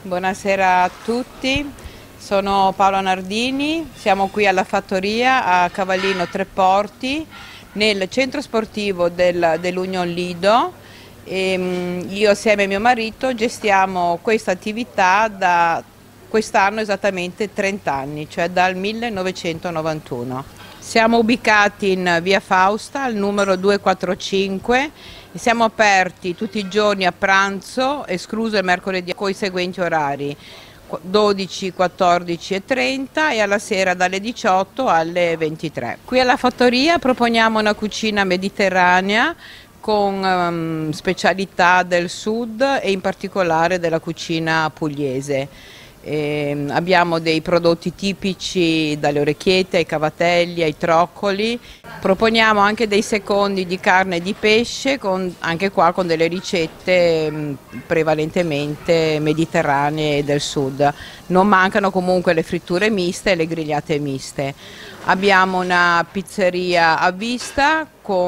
Buonasera a tutti, sono Paola Nardini, siamo qui alla fattoria a Cavallino Tre Porti nel centro sportivo dell'Union Lido. Io assieme a mio marito gestiamo questa attività da quest'anno esattamente 30 anni, cioè dal 1991. Siamo ubicati in via Fausta, al numero 245, e siamo aperti tutti i giorni a pranzo, escluso il mercoledì, con i seguenti orari: 12, 14 e 30 e alla sera dalle 18 alle 23. Qui alla fattoria proponiamo una cucina mediterranea con specialità del sud e in particolare della cucina pugliese. Abbiamo dei prodotti tipici, dalle orecchiette ai cavatelli ai troccoli. Proponiamo anche dei secondi di carne e di pesce, anche qua con delle ricette prevalentemente mediterranee del sud. Non mancano comunque le fritture miste e le grigliate miste. Abbiamo una pizzeria a vista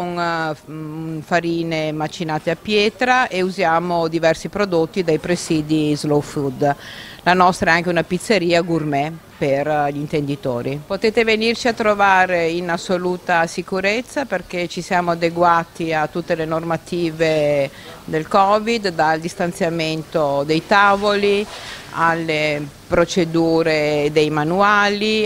con farine macinate a pietra e usiamo diversi prodotti dai presidi slow food. La nostra è anche una pizzeria gourmet per gli intenditori. Potete venirci a trovare in assoluta sicurezza perché ci siamo adeguati a tutte le normative del Covid, dal distanziamento dei tavoli alle procedure dei manuali,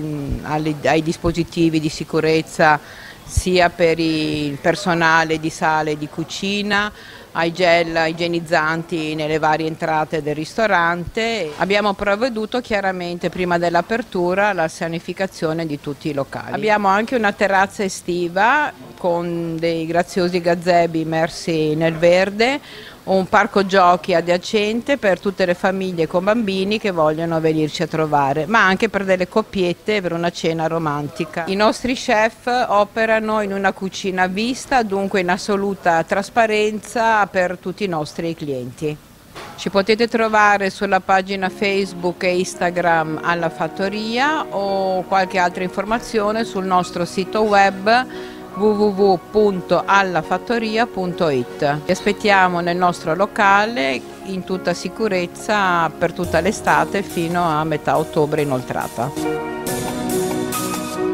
ai dispositivi di sicurezza sia per il personale di sala e di cucina, ai gel igienizzanti nelle varie entrate del ristorante. Abbiamo provveduto chiaramente prima dell'apertura alla sanificazione di tutti i locali. Abbiamo anche una terrazza estiva con dei graziosi gazebi immersi nel verde, un parco giochi adiacente per tutte le famiglie con bambini che vogliono venirci a trovare, ma anche per delle coppiette per una cena romantica. I nostri chef operano in una cucina a vista, dunque in assoluta trasparenza per tutti i nostri clienti. Ci potete trovare sulla pagina Facebook e Instagram alla fattoria o qualche altra informazione sul nostro sito web www.allafattoria.it. Vi aspettiamo nel nostro locale in tutta sicurezza per tutta l'estate fino a metà ottobre inoltrata.